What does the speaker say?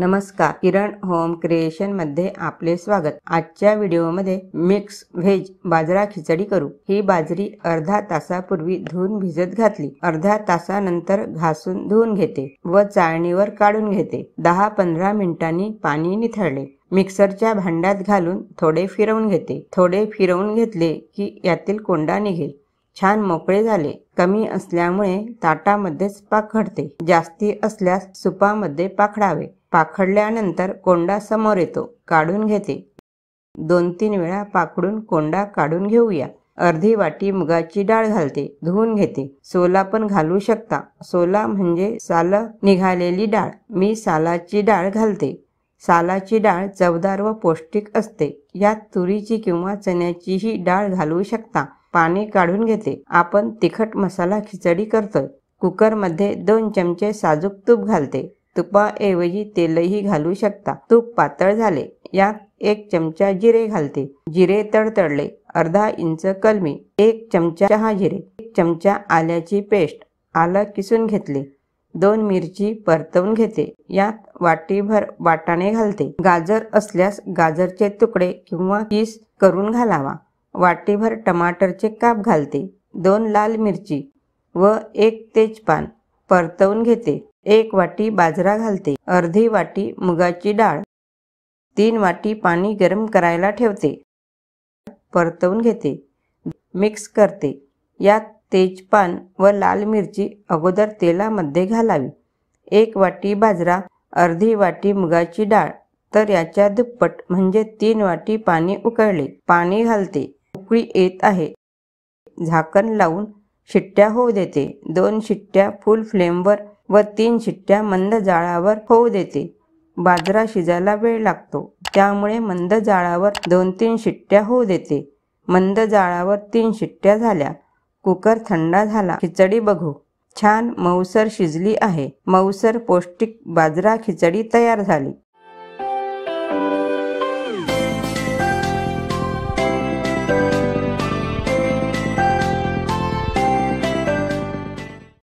नमस्कार, किरण home creation मध्ये आपले स्वागत। आजच्या व्हिडिओमध्ये मिक्स व्हेज बाजरा खिचडी करू। ही बाजरी अर्धा तासापूर्वी धुवून भिजत घातली। अर्ध्या तासानंतर घासून धुवून घेते व चाळणीवर काढून घेते। 10-15 मिनिटांनी पाणी निथळले मिक्सरच्या भांड्यात घालून थोडे फिरवून घेते। थोडे फिरवून घेतले की यातील कोंडा निघेल। छान मोकळे झाले। कमी असल्यामुळे ताटामध्येच पाखडते, जास्ती असल्यास सुपामध्ये पाखडावे। पाखडल्यानंतर कोंडा समोर येतो, काढून घेते। 2-3 वेळा पाखडून कोंडा काढून घेऊया। अर्धी वाटी मुगाची डाळ घालते, धुवून घेते। सोला पण घालू शकता। सोला म्हणजे साल निघालेली डाळ। मी सालाची डाळ घालते। सालाची डाळ चवदार व पौष्टिक असते। यात तुरीची किंवा चण्याचीही डाळ घालू शकता। पाणी काढून घेते। आपण तिखट मसाला खिचडी करतोय। कुकरमध्ये 2 चमचे साजूक तूप घालते। तुपाऐवजी तेलही घालू शकता। तूप पातळ झाले, यात 1 चमचा जिरे घालते। जिरे तडतडले, अर्धा इंच कलमी, 1 चमचा चहा जिरे, 1 चमचा आल्याची पेस्ट, आलं किसून घेतले। 2 मिरची परतवून घेते। यात वाटीभर वाटाणे घालते। गाजर असल्यास गाजरचे तुकडे किंवा किस करून घालावा। वाटीभर टमाटरचे काप घालते। 2 लाल मिरची व 1 तेजपान परतवून घेते। 1 वाटी बाजरा घालते। अर्धी वाटी मुगाची डाळ, 3 वाटी पाणी गरम करायला ठेवते। परतवून घेते, मिक्स करते। यात तेजपान व लाल मिरची अगोदर तेलामध्ये घालावी। 1 वाटी बाजरा, अर्धी वाटी मुगाची डाळ, तर याच्या दुप्पट म्हणजे 3 वाटी पाणी उकळले। पाणी घालते, उकळी येत आहे। झाकण लावून शिट्ट्या होऊ देते। 2 शिट्ट्या फुल फ्लेमवर व 3 शिट्ट्या मंद जाळावर होऊ देते। बाजरा शिजायला वेळ लागतो, त्यामुळे मंद जाळावर 2-3 शिट्ट्या होऊ देते। मंद जाळावर 3 शिट्ट्या झाल्या। कुकर थंड झाला। खिचडी बघू। छान मऊसर शिजली आहे। मऊसर पौष्टिक बाजरा खिचडी तयार झाली।